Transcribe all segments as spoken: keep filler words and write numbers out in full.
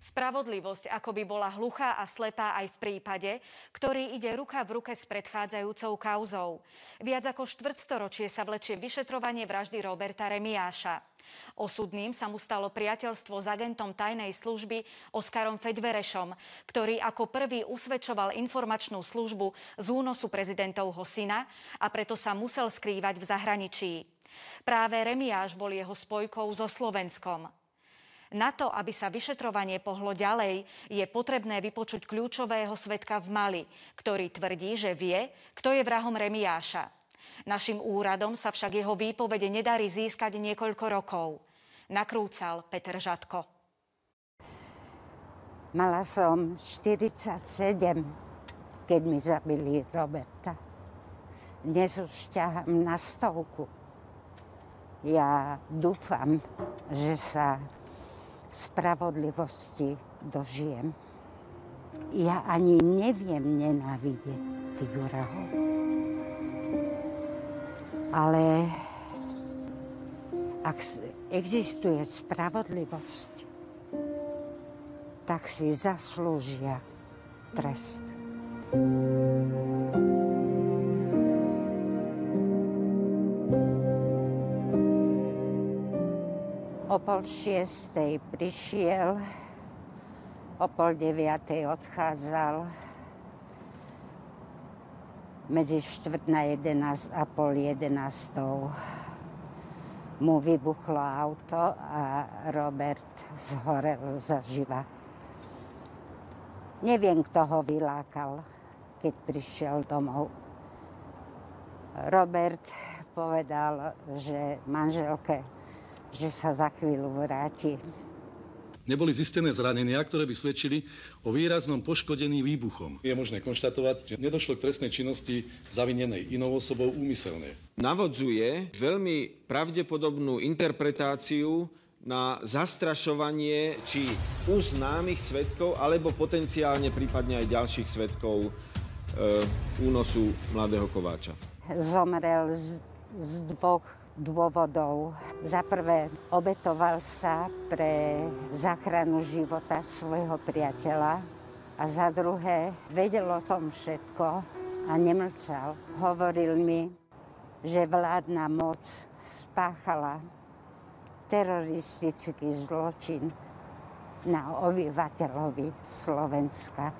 Spravodlivosť akoby bola hluchá a slepá aj v prípade, ktorý ide ruka v ruke s predchádzajúcou kauzou. Viac ako štvrťstoročie sa vlečie vyšetrovanie vraždy Roberta Remiáša. Osudným sa mu stalo priateľstvo s agentom tajnej služby Oskarom Fedverešom, ktorý ako prvý usvedčoval informačnú službu z únosu prezidentovho syna a preto sa musel skrývať v zahraničí. Práve Remiáš bol jeho spojkou so Slovenskom. Na to, aby sa vyšetrovanie pohlo ďalej, je potrebné vypočuť kľúčového svedka v Mali, ktorý tvrdí, že vie, kto je vrahom Remiáša. Našim úradom sa však jeho výpovede nedarí získať niekoľko rokov. Nakrúcal Peter Žatko. Mala som štyridsaťsedem, keď mi zabili Roberta. Dnes už ťahám na stovku. Ja dúfam, že sa spravodlivosti dožijem. Ja ani neviem nenávidieť tých vrahov. Ale ak existuje spravodlivosť, tak si zaslúžia trest. O pol šiestej prišiel, o pol deviatej odchádzal. Medzi štvrť na jedenásť a pol jedenástou mu vybuchlo auto a Robert zhorel zaživa. Neviem, kto ho vylákal, keď prišiel domov. Robert povedal, že manželke, že sa za chvíľu vráti. Neboli zistené zranenia, ktoré by svedčili o výraznom poškodení výbuchom. Je možné konštatovať, že nedošlo k trestnej činnosti zavinenej inou osobou úmyselne. Navodzuje veľmi pravdepodobnú interpretáciu na zastrašovanie či už známych svedkov, alebo potenciálne prípadne aj ďalších svedkov e, únosu mladého Kováča. Zomrel z, z dvoch dôvodov. Za prvé, obetoval sa pre záchranu života svojho priateľa a za druhé, vedel o tom všetko a nemlčal. Hovoril mi, že vládna moc spáchala teroristický zločin na obyvateľovi Slovenska.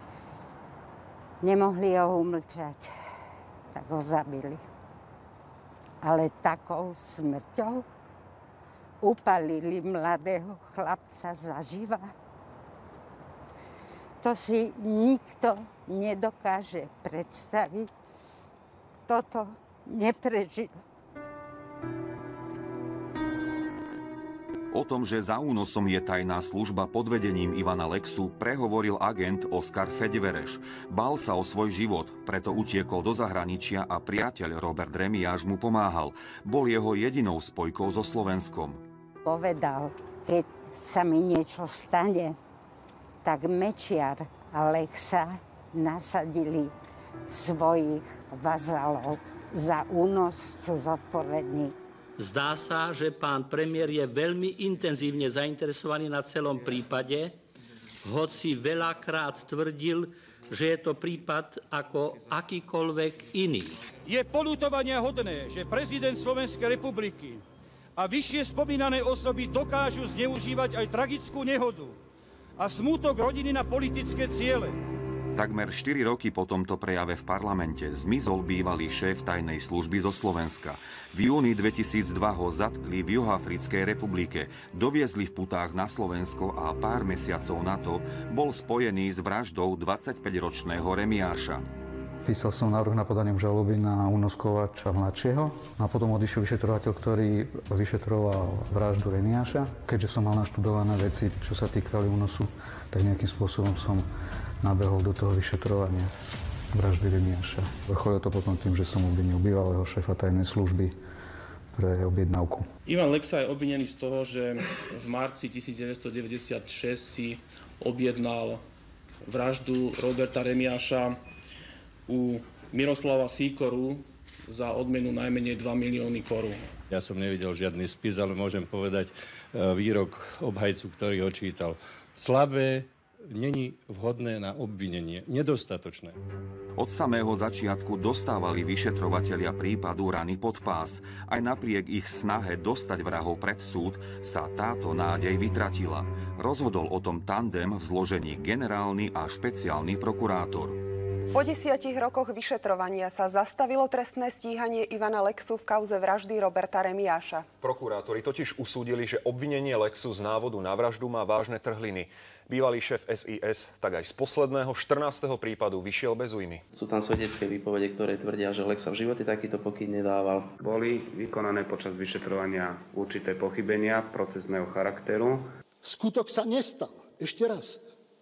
Nemohli ho umlčať, tak ho zabili. Ale takou smrťou upalili mladého chlapca zaživa. To si nikto nedokáže predstaviť. Toto neprežil. O tom, že za únosom je tajná služba pod vedením Ivana Lexu, prehovoril agent Oskar Fedvereš. Bál sa o svoj život, preto utiekol do zahraničia a priateľ Robert Remiáš mu pomáhal. Bol jeho jedinou spojkou so Slovenskom. Povedal, keď sa mi niečo stane, tak Mečiar a Lexa nasadili svojich vazalov. Za únos sú zodpovední. Zdá sa, že pán premiér je veľmi intenzívne zainteresovaný na celom prípade, hoci veľakrát tvrdil, že je to prípad ako akýkoľvek iný. Je poľutovania hodné, že prezident Slovenskej republiky a vyššie spomínané osoby dokážu zneužívať aj tragickú nehodu a smútok rodiny na politické ciele. Takmer štyri roky po tomto prejave v parlamente zmizol bývalý šéf tajnej služby zo Slovenska. V júni dvetisícdva ho zatkli v Juhoafrickej republike, doviezli v putách na Slovensko a pár mesiacov na to bol spojený s vraždou dvadsaťpäťročného Remiáša. Písal som návrh na podanie žaloby na únos Kováča mladšieho a potom odišiel vyšetrovateľ, ktorý vyšetroval vraždu Remiáša. Keďže som mal naštudované veci, čo sa týkali únosu, tak nejakým spôsobom som nabehol do toho vyšetrovania vraždy Remiáša. Vrcholilo to potom tým, že som obvinil bývalého šéfa tajnej služby pre objednávku. Ivan Lexa je obvinený z toho, že v marci devätnásťstodeväťdesiatšesť si objednal vraždu Roberta Remiáša u Miroslava Sýkoru za odmenu najmenej dva milióny korún. Ja som nevidel žiadny spis, ale môžem povedať výrok obhajcu, ktorý ho čítal. Slabé, není vhodné na obvinenie, nedostatočné. Od samého začiatku dostávali vyšetrovatelia prípadu rany pod pás. Aj napriek ich snahe dostať vrahov pred súd sa táto nádej vytratila. Rozhodol o tom tandem v zložení generálny a špeciálny prokurátor. Po desiatich rokoch vyšetrovania sa zastavilo trestné stíhanie Ivana Lexu v kauze vraždy Roberta Remiáša. Prokurátori totiž usúdili, že obvinenie Lexu z návodu na vraždu má vážne trhliny. Bývalý šéf es í es tak aj z posledného štrnásteho prípadu vyšiel bez újmy. Sú tam svedecké výpovede, ktoré tvrdia, že Lex sa v živote takýto pokyn nedával. Boli vykonané počas vyšetrovania určité pochybenia procesného charakteru. Skutok sa nestal. Ešte raz.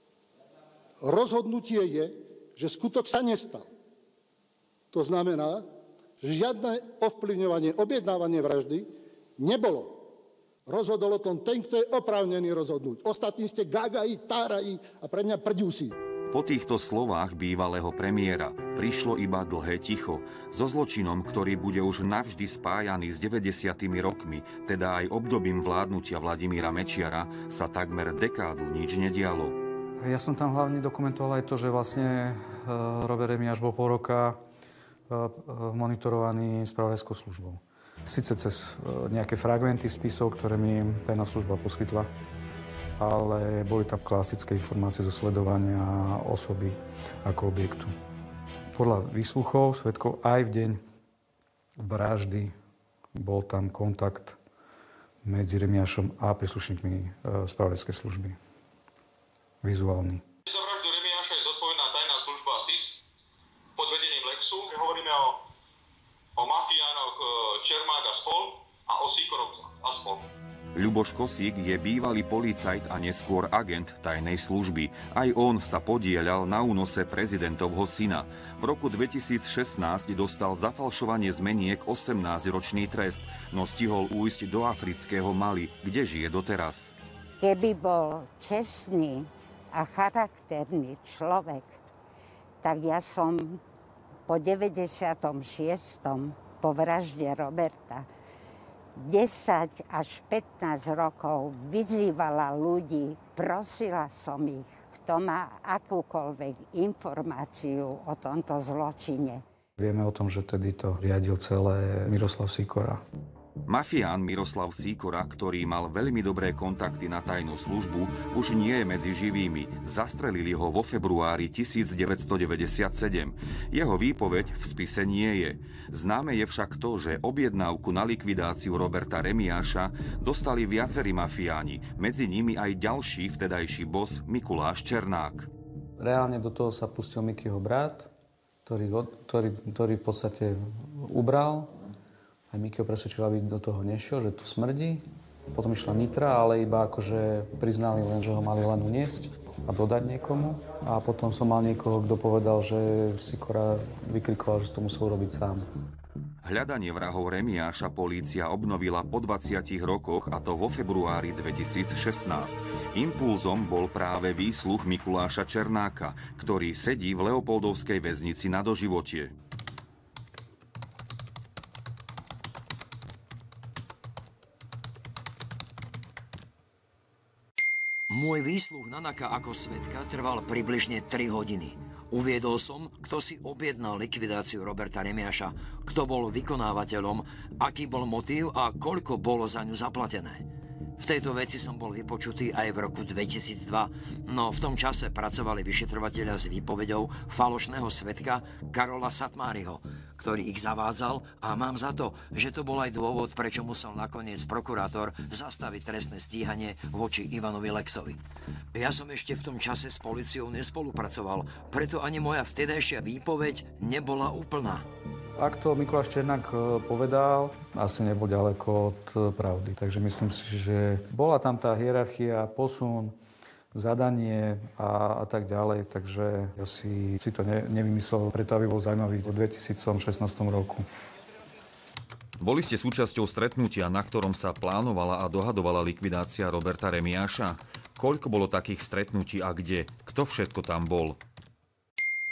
Rozhodnutie je, že skutok sa nestal. To znamená, že žiadne ovplyvňovanie, objednávanie vraždy nebolo. Rozhodol o tom ten, kto je oprávnený rozhodnúť. Ostatní ste gagají, tárají a pre mňa prďusí. Po týchto slovách bývalého premiéra prišlo iba dlhé ticho. So zločinom, ktorý bude už navždy spájaný s deväťdesiatymi rokmi, teda aj obdobím vládnutia Vladimíra Mečiara, sa takmer dekádu nič nedialo. Ja som tam hlavne dokumentoval aj to, že vlastne Robert Remiáš bol pol roka monitorovaný spravodajskou službou. Sice cez nejaké fragmenty spisov, ktoré mi tajná služba poskytla, ale boli tam klasické informácie zo sledovania osoby ako objektu. Podľa výsluchov svedkov aj v deň vraždy bol tam kontakt medzi Remiášom a príslušníkmi spravodajskej služby. Vizuálny. Za vraždu Remiáša je zodpovedná tajná služba es í es pod vedením Lexu. Hovoríme o, o mafiánoch Čermák a spol a o Sýkorovcoch a spol. Ľuboš Kosík je bývalý policajt a neskôr agent tajnej služby. Aj on sa podieľal na únose prezidentovho syna. V roku dvetisícšestnásť dostal za falšovanie zmeniek osemnásťročný trest, no stihol újsť do afrického Mali, kde žije doteraz. Keby bol čestný a charakterný človek, tak ja som po deväťdesiatom šiestom po vražde Roberta desať až pätnásť rokov vyzývala ľudí, prosila som ich, kto má akúkoľvek informáciu o tomto zločine. Vieme o tom, že tedy to riadil celé Miroslav Sýkora. Mafián Miroslav Sýkora, ktorý mal veľmi dobré kontakty na tajnú službu, už nie je medzi živými. Zastrelili ho vo februári devätnásťstodeväťdesiatsedem. Jeho výpoveď v spise nie je. Známe je však to, že objednávku na likvidáciu Roberta Remiáša dostali viacerí mafiáni, medzi nimi aj ďalší vtedajší bos Mikuláš Černák. Reálne do toho sa pustil Mikyho brat, ktorý, ktorý, ktorý v podstate ubral. Aj Miky ho presvedčil, aby do toho nešiel, že tu smrdí. Potom išla Nitra, ale iba akože priznali len, že ho mali len uniesť a dodať niekomu. A potom som mal niekoho, kto povedal, že Sýkora vykrikoval, že to musel robiť sám. Hľadanie vrahov Remiáša polícia obnovila po dvadsiatich rokoch, a to vo februári dvetisícšestnásť. Impulzom bol práve výsluch Mikuláša Černáka, ktorý sedí v Leopoldovskej väznici na doživotie. Môj výsluch na Naka ako svedka trval približne tri hodiny. Uviedol som, kto si objednal likvidáciu Roberta Remiáša, kto bol vykonávateľom, aký bol motív a koľko bolo za ňu zaplatené. V tejto veci som bol vypočutý aj v roku dvetisícdva, no v tom čase pracovali vyšetrovatelia s výpovedou falošného svedka Karola Satmáriho, ktorý ich zavádzal, a mám za to, že to bol aj dôvod, prečo musel nakoniec prokurátor zastaviť trestné stíhanie voči Ivanovi Lexovi. Ja som ešte v tom čase s políciou nespolupracoval, preto ani moja vtedajšia výpoveď nebola úplná. Ak to Mikuláš Černák povedal, asi nebol ďaleko od pravdy. Takže myslím si, že bola tam tá hierarchia, posun, zadanie a, a tak ďalej. Takže ja si, si to ne, nevymyslel, preto aby bol zaujímavý v dvetisícšestnástom roku. Boli ste súčasťou stretnutia, na ktorom sa plánovala a dohadovala likvidácia Roberta Remiáša? Koľko bolo takých stretnutí a kde? Kto všetko tam bol?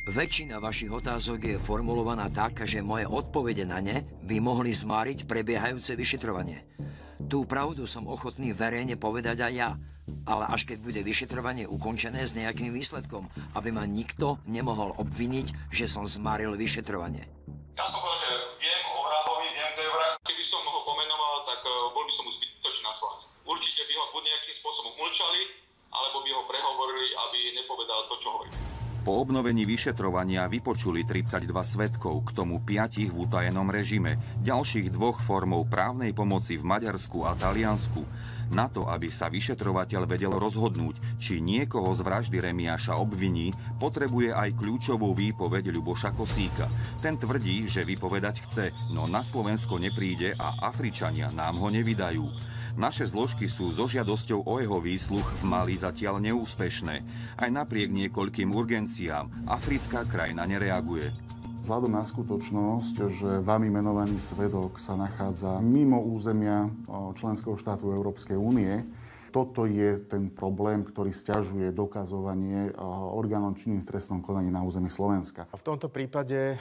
Väčšina vašich otázok je formulovaná tak, že moje odpovede na ne by mohli zmáriť prebiehajúce vyšetrovanie. Tú pravdu som ochotný verejne povedať aj ja, ale až keď bude vyšetrovanie ukončené s nejakým výsledkom, aby ma nikto nemohol obviniť, že som zmaril vyšetrovanie. Ja som povedal, že viem o vrahovi, viem, kto je vrah. Keby som ho pomenoval, tak bol by som už zbytočný na Slovensku. Určite by ho buď nejakým spôsobom mlčali, alebo by ho prehovorili, aby nepovedal to, čo hovorí. Po obnovení vyšetrovania vypočuli tridsaťdva svedkov, k tomu piatich v utajenom režime, ďalších dvoch formou právnej pomoci v Maďarsku a Taliansku. Na to, aby sa vyšetrovateľ vedel rozhodnúť, či niekoho z vraždy Remiáša obviní, potrebuje aj kľúčovú výpoveď Ľuboša Kosíka. Ten tvrdí, že vypovedať chce, no na Slovensko nepríde a Afričania nám ho nevydajú. Naše zložky sú so žiadosťou o jeho výsluch v Mali zatiaľ neúspešné. Aj napriek niekoľkým urgenciám africká krajina nereaguje. Vzhľadom na skutočnosť, že vami menovaný svedok sa nachádza mimo územia členského štátu Európskej únie, toto je ten problém, ktorý sťažuje dokazovanie orgánom činným v trestnom konaní na území Slovenska. V tomto prípade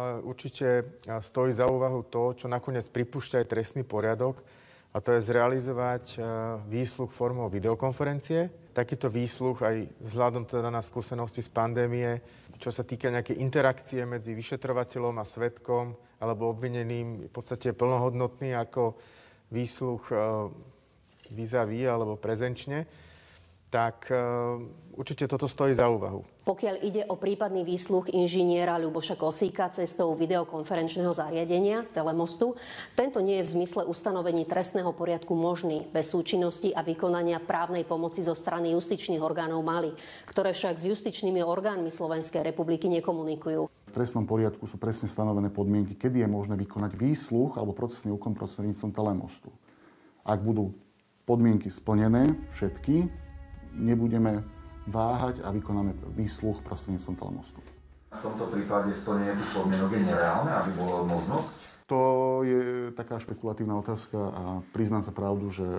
určite stojí za úvahu to, čo nakoniec pripúšťa aj trestný poriadok, a to je zrealizovať výsluch formou videokonferencie. Takýto výsluch aj vzhľadom teda na skúsenosti z pandémie, čo sa týka nejakej interakcie medzi vyšetrovateľom a svedkom alebo obvineným, v podstate plnohodnotný ako výsluch vis-a-vis alebo prezenčne, tak určite toto stojí za úvahu. Pokiaľ ide o prípadný výsluch inžiniera Ľuboša Kosíka cestou videokonferenčného zariadenia Telemostu, tento nie je v zmysle ustanovení trestného poriadku možný bez súčinnosti a vykonania právnej pomoci zo strany justičných orgánov Mali, ktoré však s justičnými orgánmi Slovenskej republiky nekomunikujú. V trestnom poriadku sú presne stanovené podmienky, kedy je možné vykonať výsluch alebo procesný úkon prostredníctvom Telemostu. Ak budú podmienky splnené, všetky, nebudeme váhať a vykonáme výsluch prostredníctvom Telemostu. V tomto prípade splnenie tých podmienok je nereálne, aby bola možnosť? To je taká špekulatívna otázka a priznám sa pravdu, že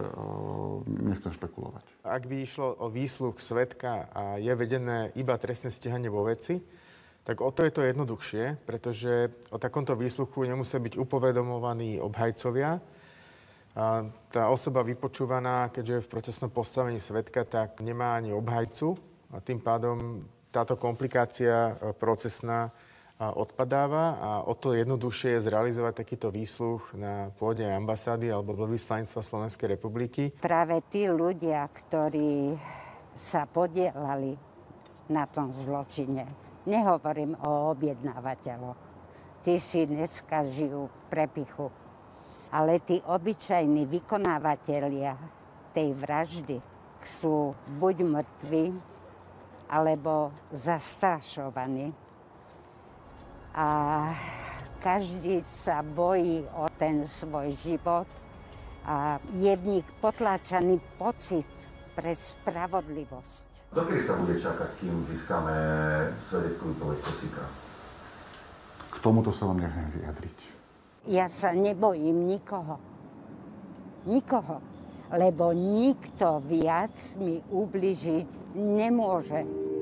nechcem špekulovať. Ak by išlo o výsluch svedka a je vedené iba trestné stíhanie vo veci, tak o to je to jednoduchšie, pretože o takomto výsluchu nemusia byť upovedomovaní obhajcovia. A tá osoba vypočúvaná, keďže je v procesnom postavení svedka, tak nemá ani obhajcu a tým pádom táto komplikácia procesná odpadáva a o to jednoduchšie je zrealizovať takýto výsluch na pôde ambasády alebo veľvyslanectva Slovenskej republiky. Práve tí ľudia, ktorí sa podielali na tom zločine, nehovorím o objednávateľoch, tí si dneska žijú prepichu. Ale tí obyčajní vykonávateľia tej vraždy sú buď mŕtvi, alebo zastrašovaní. A každý sa bojí o ten svoj život a je v nich potláčaný pocit pre spravodlivosť. Dokedy sa bude čakať, kým získame svedeckú výpoveď Kosíka? K tomuto sa vám neviem vyjadriť. Ja sa nebojím nikoho. Nikoho. Lebo nikto viac mi ubližiť nemôže.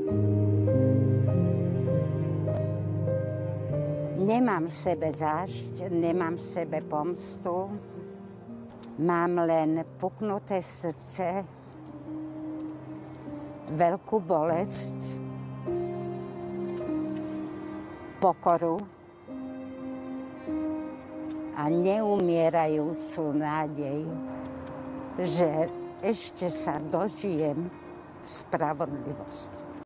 Nemám v sebe zášť, nemám v sebe pomstu. Mám len puknuté srdce, veľkú bolesť, pokoru a neumierajúcu nádej, že ešte sa dožijem spravodlivosti.